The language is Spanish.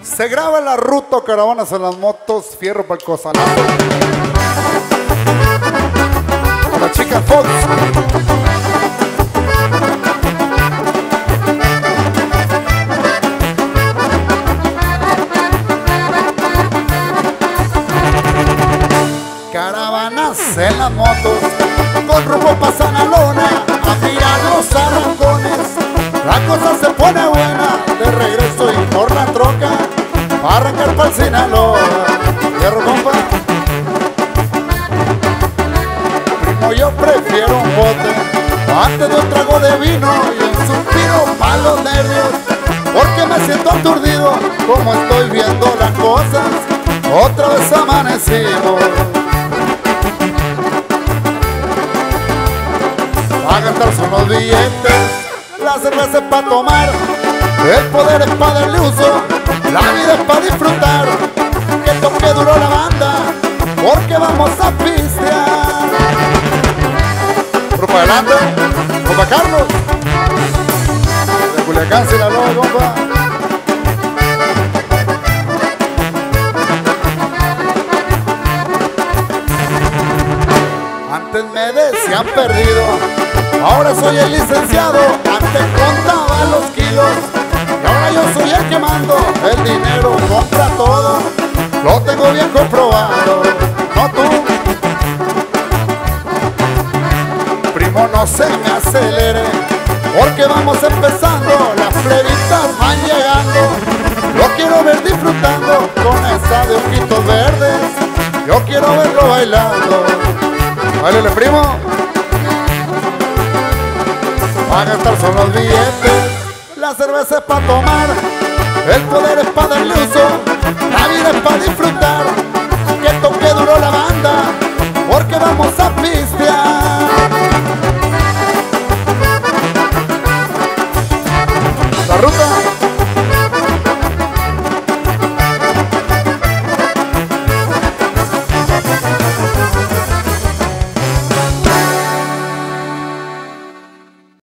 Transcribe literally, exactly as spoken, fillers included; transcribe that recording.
Se graba la ruta, caravanas en las motos, fierro para el cosalazo. Con la chica Fox. Caravanas en las motos, con rumbo pa' Sanalona, a mirar los arrancones. La cosa se pone buena, de regreso y por la troca, pa' arrancar pa'l Sinaloa. Fierro, compa. Primo, yo prefiero un bote antes de un trago de vino y un suspiro pa' los nervios, porque me siento aturdido como estoy viendo las cosas. Otra vez amanecimos. A gastarse unos billetes, la cerveza es pa' tomar, el poder es pa' darle uso, la vida es pa' disfrutar. Que toque duro la banda, porque vamos a pistear. Grupo adelante, compa Carlos, de Culiacán, Sinaloa, compa. Antes me decían perdido, ahora soy el licenciado. Antes contaba los kilos y ahora yo soy el que mando. El dinero compra todo, lo tengo bien comprobado. No tú, primo, no se me acelere, porque vamos empezando. Las plebitas van llegando, lo quiero ver disfrutando con esa de ojitos verdes. Yo quiero verlo bailando. Báilale, primo. Va a gastar son los billetes, la cerveza es pa' tomar, el poder es pa' darle uso, la vida es pa' disfrutar. Que toque duro la banda, porque vamos a pistear. La ruta.